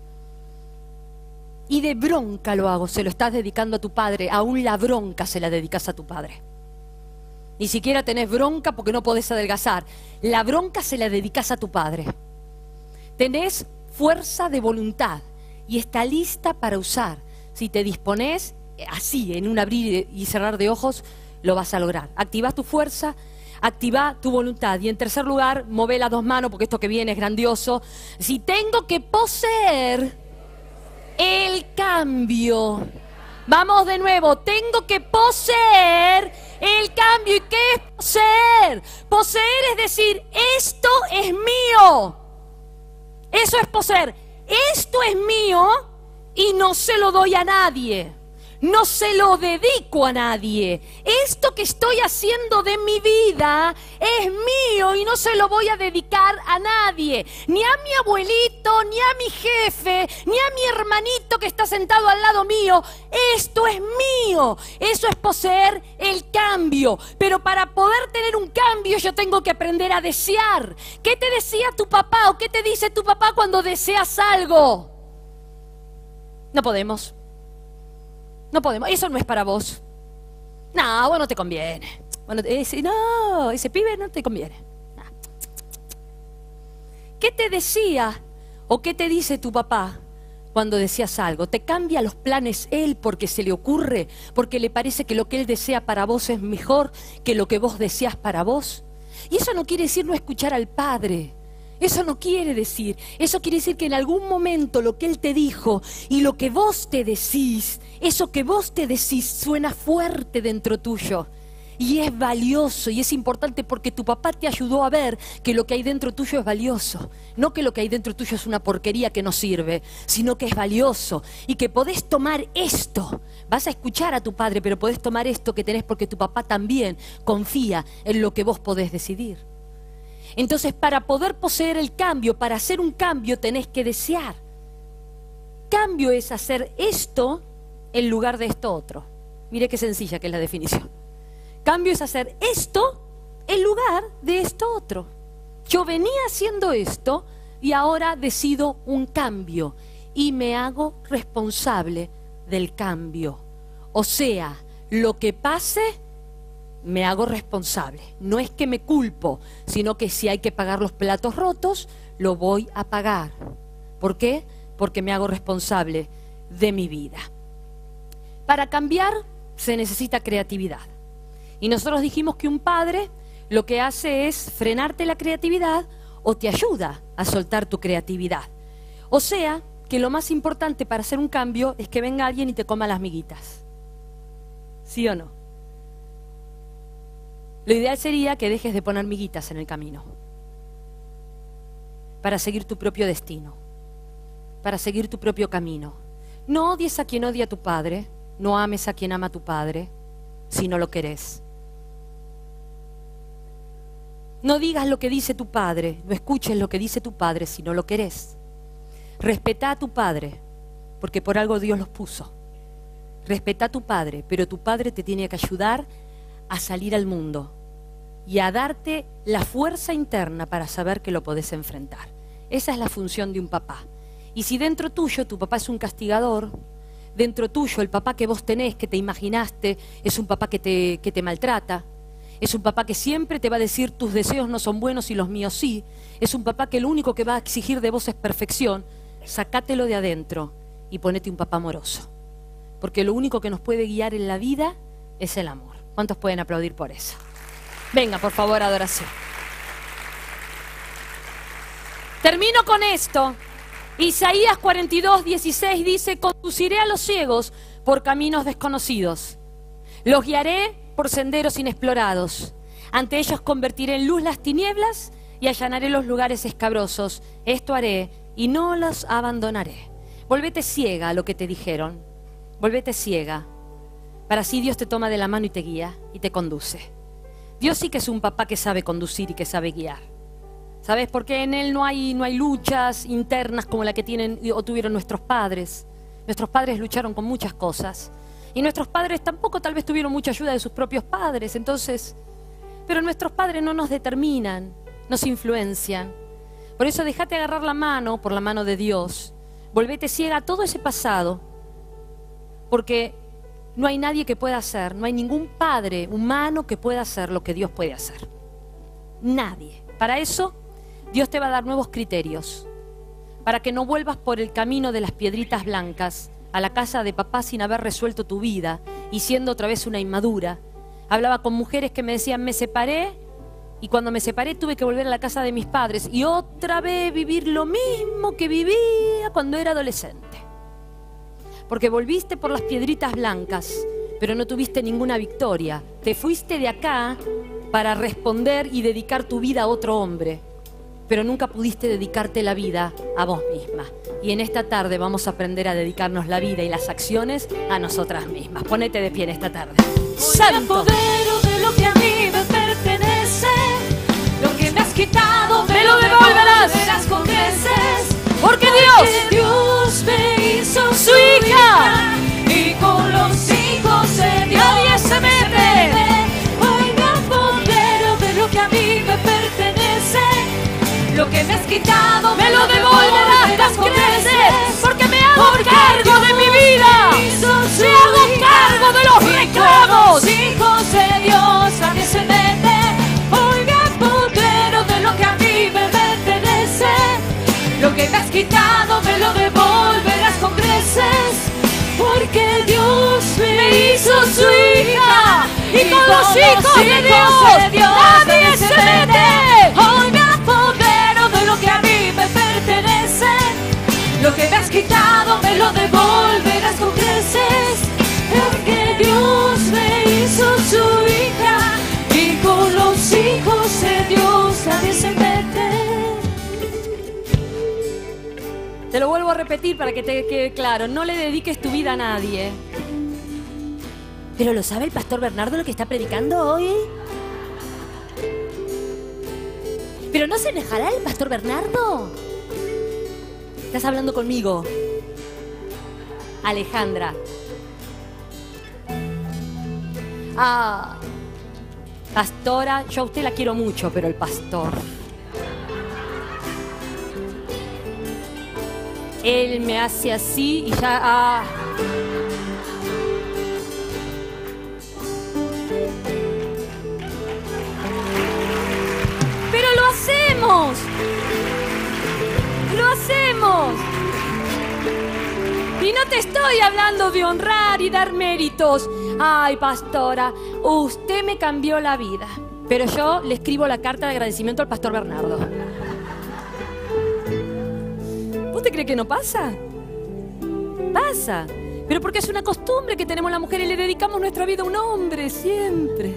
Y de bronca lo hago, se lo estás dedicando a tu padre. Aún la bronca se la dedicas a tu padre. Ni siquiera tenés bronca porque no podés adelgazar. La bronca se la dedicas a tu padre. Tenés fuerza de voluntad y está lista para usar. Si te disponés, así, en un abrir y cerrar de ojos, lo vas a lograr. Activás tu fuerza, activá tu voluntad. Y en tercer lugar, mové las dos manos porque esto que viene es grandioso. Si tengo que poseer el cambio. Vamos de nuevo, tengo que poseer el cambio. ¿Y qué es poseer? Poseer es decir, esto es mío. Eso es poseer. Esto es mío y no se lo doy a nadie. No se lo dedico a nadie. Esto que estoy haciendo de mi vida es mío y no se lo voy a dedicar a nadie. Ni a mi abuelito, ni a mi jefe, ni a mi hermanito que está sentado al lado mío. Esto es mío. Eso es poseer el cambio. Pero para poder tener un cambio yo tengo que aprender a desear. ¿Qué te decía tu papá o qué te dice tu papá cuando deseas algo? No podemos. No podemos, eso no es para vos. No, vos no te conviene. Ese pibe no te conviene. No. ¿Qué te decía o qué te dice tu papá cuando deseas algo? ¿Te cambia los planes él porque se le ocurre? ¿Porque le parece que lo que él desea para vos es mejor que lo que vos deseas para vos? Y eso no quiere decir no escuchar al padre. Eso no quiere decir. Eso quiere decir que en algún momento lo que él te dijo y lo que vos te decís, eso que vos te decís suena fuerte dentro tuyo. Y es valioso y es importante porque tu papá te ayudó a ver que lo que hay dentro tuyo es valioso. No que lo que hay dentro tuyo es una porquería que no sirve, sino que es valioso y que podés tomar esto. Vas a escuchar a tu padre, pero podés tomar esto que tenés porque tu papá también confía en lo que vos podés decidir. Entonces, para poder poseer el cambio, para hacer un cambio, tenés que desear. Cambio es hacer esto en lugar de esto otro. Mire qué sencilla que es la definición. Cambio es hacer esto en lugar de esto otro. Yo venía haciendo esto y ahora decido un cambio y me hago responsable del cambio. O sea, lo que pase, me hago responsable. No es que me culpo, sino que si hay que pagar los platos rotos, lo voy a pagar. ¿Por qué? Porque me hago responsable de mi vida. Para cambiar se necesita creatividad. Y nosotros dijimos que un padre lo que hace es frenarte la creatividad o te ayuda a soltar tu creatividad. O sea, que lo más importante para hacer un cambio es que venga alguien y te coma las miguitas. ¿Sí o no? Lo ideal sería que dejes de poner miguitas en el camino para seguir tu propio destino, para seguir tu propio camino. No odies a quien odia a tu padre, no ames a quien ama a tu padre, si no lo querés. No digas lo que dice tu padre, no escuches lo que dice tu padre si no lo querés. Respetá a tu padre, porque por algo Dios los puso. Respetá a tu padre, pero tu padre te tiene que ayudar a salir al mundo y a darte la fuerza interna para saber que lo podés enfrentar. Esa es la función de un papá. Y si dentro tuyo tu papá es un castigador, dentro tuyo el papá que vos tenés, que te imaginaste, es un papá que te maltrata, es un papá que siempre te va a decir tus deseos no son buenos y los míos sí, es un papá que lo único que va a exigir de vos es perfección, sacátelo de adentro y ponete un papá amoroso. Porque lo único que nos puede guiar en la vida es el amor. ¿Cuántos pueden aplaudir por eso? Venga, por favor, adoración. Termino con esto. Isaías 42:16 dice: conduciré a los ciegos por caminos desconocidos. Los guiaré por senderos inexplorados. Ante ellos convertiré en luz las tinieblas y allanaré los lugares escabrosos. Esto haré y no los abandonaré. Volvete ciega a lo que te dijeron. Volvete ciega. Para así Dios te toma de la mano y te guía y te conduce. Dios sí que es un papá que sabe conducir y que sabe guiar. ¿Sabes? Porque en Él no hay luchas internas como la que tienen o tuvieron nuestros padres. Nuestros padres lucharon con muchas cosas. Y nuestros padres tampoco tal vez tuvieron mucha ayuda de sus propios padres. Entonces, pero nuestros padres no nos determinan, nos influencian. Por eso déjate agarrar la mano por la mano de Dios. Volvete ciega a todo ese pasado. Porque no hay nadie que pueda hacer, no hay ningún padre humano que pueda hacer lo que Dios puede hacer. Nadie. Para eso, Dios te va a dar nuevos criterios. Para que no vuelvas por el camino de las piedritas blancas a la casa de papá sin haber resuelto tu vida y siendo otra vez una inmadura. Hablaba con mujeres que me decían: me separé y cuando me separé tuve que volver a la casa de mis padres y otra vez vivir lo mismo que vivía cuando era adolescente. Porque volviste por las piedritas blancas, pero no tuviste ninguna victoria. Te fuiste de acá para responder y dedicar tu vida a otro hombre, pero nunca pudiste dedicarte la vida a vos misma. Y en esta tarde vamos a aprender a dedicarnos la vida y las acciones a nosotras mismas. Ponete de pie en esta tarde. ¡Santo! Hoy me apodero de lo que a mí me pertenece, lo que me has quitado me lo devolverás con creces. Porque Dios me hizo su hija y con los hijos de Dios nadie se mete. Hoy me apodero de lo que a mí me pertenece, lo que me has quitado me lo devolverás con creces. Porque me hago cargo de mi vida, me hago cargo de los reclamos. Los hijos de Dios nadie se mete. Hoy me apodero de lo que a mí me pertenece, lo que me has quitado me lo devolverás con creces. Porque Dios me hizo su hija y con los hijos de Dios nadie se mete. Hoy me apodero de lo que a mí me pertenece, lo que me has quitado me lo devolverás con creces. Porque Dios me hizo su hija y con los hijos de Dios nadie se mete. Te lo vuelvo a repetir para que te quede claro. No le dediques tu vida a nadie. ¿Pero lo sabe el pastor Bernardo lo que está predicando hoy? ¿Pero no se enojará el pastor Bernardo? Estás hablando conmigo, Alejandra. Pastora, yo a usted la quiero mucho, pero el pastor, él me hace así y ya... hacemos. Lo hacemos. Y no te estoy hablando de honrar y dar méritos. Ay, pastora, usted me cambió la vida. Pero yo le escribo la carta de agradecimiento al pastor Bernardo. ¿Vos te crees que no pasa? Pasa. Pero porque es una costumbre que tenemos las mujeres y le dedicamos nuestra vida a un hombre siempre.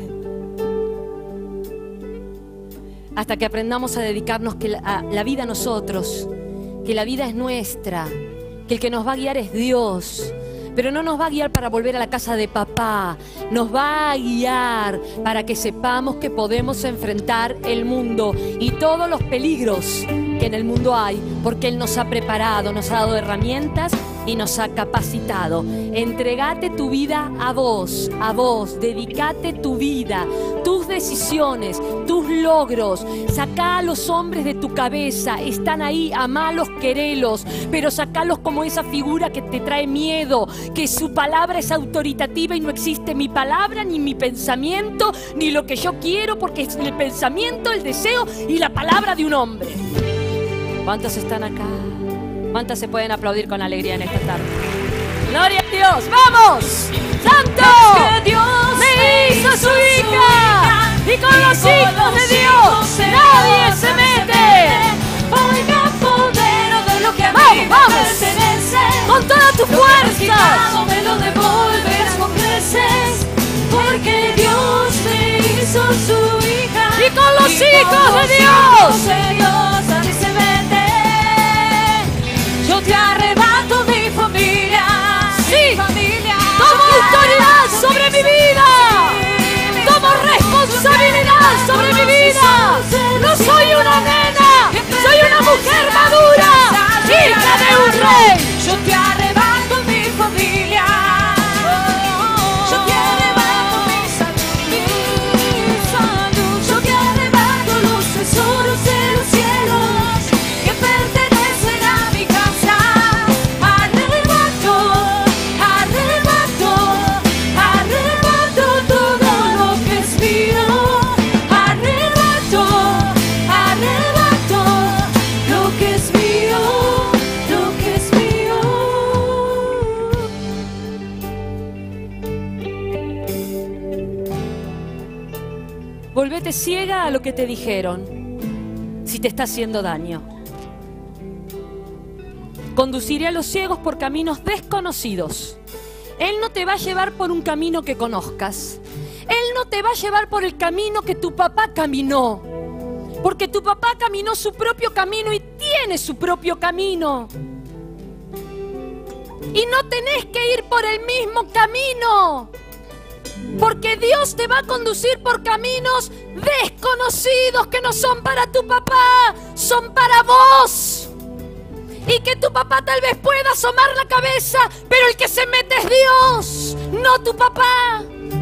Hasta que aprendamos a dedicarnos a la vida a nosotros, que la vida es nuestra, que el que nos va a guiar es Dios. Pero no nos va a guiar para volver a la casa de papá, nos va a guiar para que sepamos que podemos enfrentar el mundo y todos los peligros que en el mundo hay, porque Él nos ha preparado, nos ha dado herramientas y nos ha capacitado. Entregate tu vida a vos, dedicate tu vida, tus decisiones, tus logros. Sacá a los hombres de tu cabeza, están ahí, amalos, querelos, pero sacalos como esa figura que te trae miedo, que su palabra es autoritativa y no existe mi palabra, ni mi pensamiento, ni lo que yo quiero, porque es el pensamiento, el deseo y la palabra de un hombre. ¿Cuántos están acá? ¿Cuántas se pueden aplaudir con alegría en esta tarde? ¡Gloria a Dios! ¡Vamos! ¡Santo! Que Dios me hizo su hija, y con los hijos de Dios nadie se mete. Oiga, poder de lo que a mí me pertenece. Con toda tu fuerza. Me lo devolverás con creces, porque Dios me hizo su hija. Y con los hijos de Dios nadie se mete. Yo te arrebato mi familia. Sí, familia. Tomo autoridad sobre mi vida. Tomo responsabilidad sobre mi vida. No soy una nena, soy una mujer madura, hija de un rey. Yo te arrebato mi familia. Yo te arrebato mi salud. Yo te arrebato los tesoros de los cielos que pertenecen a mi casa. Arrebato, arrebato, arrebato todo lo que es mío. Arrebato, arrebato lo que es mío, lo que es mío. Volvete ciega a lo que te dijeron, si te está haciendo daño. Conduciré a los ciegos por caminos desconocidos. Él no te va a llevar por un camino que conozcas. Él no te va a llevar por el camino que tu papá caminó. Porque tu papá caminó su propio camino y tiene su propio camino. Y no tenés que ir por el mismo camino. Porque Dios te va a conducir por caminos desconocidos que no son para tu papá, son para vos. Y que tu papá tal vez pueda asomar la cabeza, pero el que se mete es Dios, no tu papá.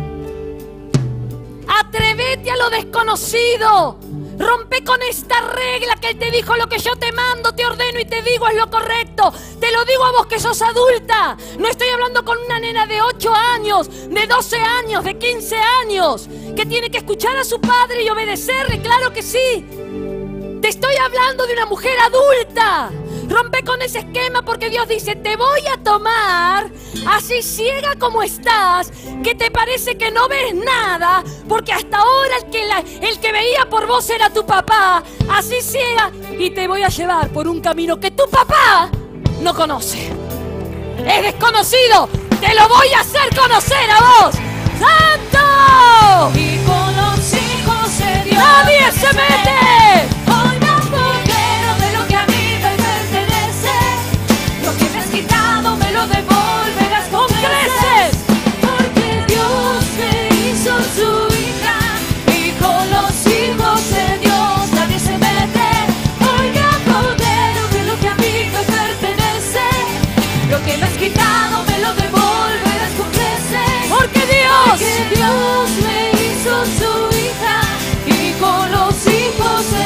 Atrévete a lo desconocido. Rompe con esta regla que Él te dijo: lo que yo te mando, te ordeno y te digo es lo correcto. Te lo digo a vos que sos adulta. No estoy hablando con una nena de 8 años, de 12 años, de 15 años, que tiene que escuchar a su padre y obedecerle. Claro que sí. Te estoy hablando de una mujer adulta. Rompe con ese esquema, porque Dios dice: te voy a tomar así ciega como estás, que te parece que no ves nada, porque hasta ahora el que veía por vos era tu papá, así ciega, y te voy a llevar por un camino que tu papá no conoce. Es desconocido, te lo voy a hacer conocer a vos. ¡Santo! Y con los hijos de Dios nadie se mete. Oiga, poder de lo que a mí me pertenece. Lo que me has quitado me lo devolverás con creces. Porque Dios me hizo su hija. Y con los hijos de Dios nadie se mete. Oiga, poder de lo que a mí me pertenece. Lo que me has quitado me lo devolverás con creces. Porque Dios me hizo su hija. Y con los hijos de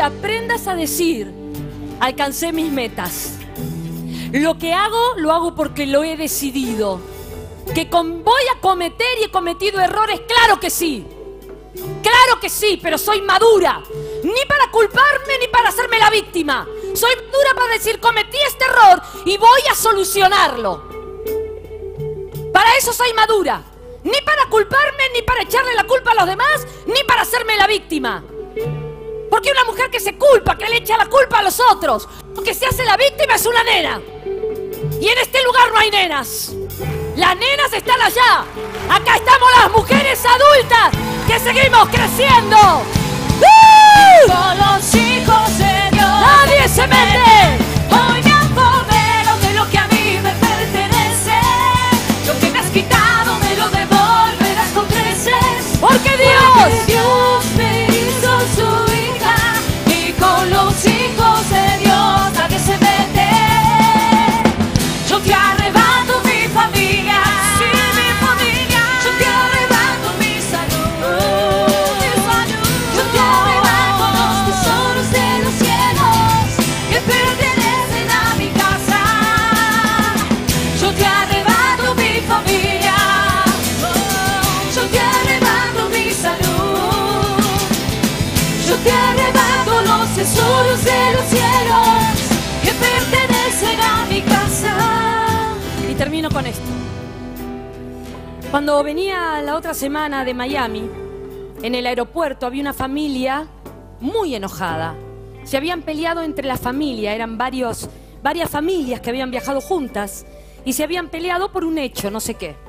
aprendas a decir, alcancé mis metas. Lo que hago, lo hago porque lo he decidido. Que voy a cometer y he cometido errores, claro que sí. Claro que sí, pero soy madura. Ni para culparme ni para hacerme la víctima. Soy madura para decir, cometí este error y voy a solucionarlo. Para eso soy madura. Ni para culparme, ni para echarle la culpa a los demás, ni para hacerme la víctima. Porque una mujer que se culpa, que le echa la culpa a los otros, o que se hace la víctima, es una nena. Y en este lugar no hay nenas. Las nenas están allá. Acá estamos las mujeres adultas que seguimos creciendo. Con los hijos de Dios. Nadie se mete. Hoy me apodero de lo que a mí me pertenece. Lo que me has quitado me lo devolverás con creces. Porque Dios me hizo su hija. Y con los hijos de Dios nadie se mete. Yo te arrebato mi familia. Sí, mi familia. Yo te arrebato mi salud. Yo te arrebato los tesoros de los cielos que pertenecen a mi casa. Yo te arrebato mi familia. Yo te arrebato mi salud. Yo te arrebato los tesoros de los cielos que pertenecen a mi casa. Y termino con esto. Cuando venía la otra semana de Miami, en el aeropuerto había una familia muy enojada. Se habían peleado entre la familia, eran varias familias que habían viajado juntas y se habían peleado por un hecho, no sé qué.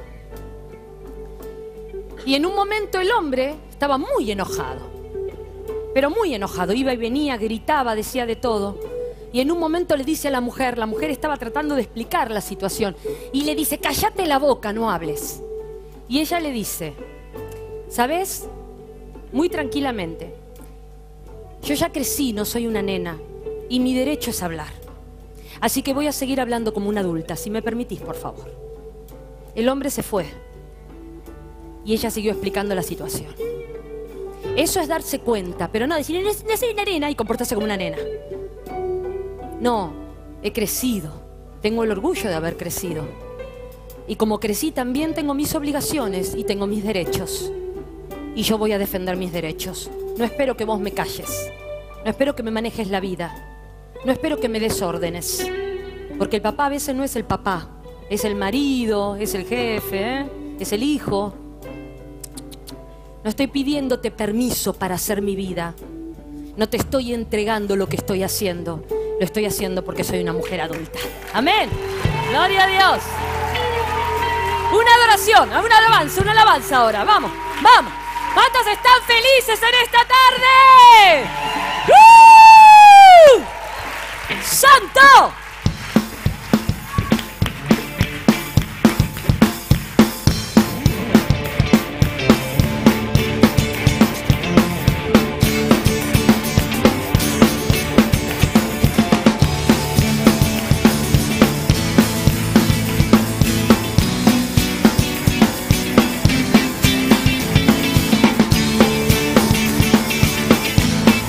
Y en un momento el hombre estaba muy enojado, pero muy enojado, iba y venía, gritaba, decía de todo. Y en un momento le dice a la mujer estaba tratando de explicar la situación, y le dice, cállate la boca, no hables. Y ella le dice, ¿sabes? Muy tranquilamente, yo ya crecí, no soy una nena, y mi derecho es hablar. Así que voy a seguir hablando como una adulta, si me permitís, por favor. El hombre se fue, y ella siguió explicando la situación. Eso es darse cuenta, pero no decir, no soy una nena y comportarse como una nena. No, he crecido, tengo el orgullo de haber crecido. Y como crecí también tengo mis obligaciones y tengo mis derechos. Y yo voy a defender mis derechos. No espero que vos me calles, no espero que me manejes la vida, no espero que me des órdenes. Porque el papá a veces no es el papá, es el marido, es el jefe, es el hijo. No estoy pidiéndote permiso para hacer mi vida. No te estoy entregando lo que estoy haciendo. Lo estoy haciendo porque soy una mujer adulta. Amén. Gloria a Dios. Una adoración, una alabanza ahora. Vamos, vamos. ¿Cuántos están felices en esta tarde? ¡Santo!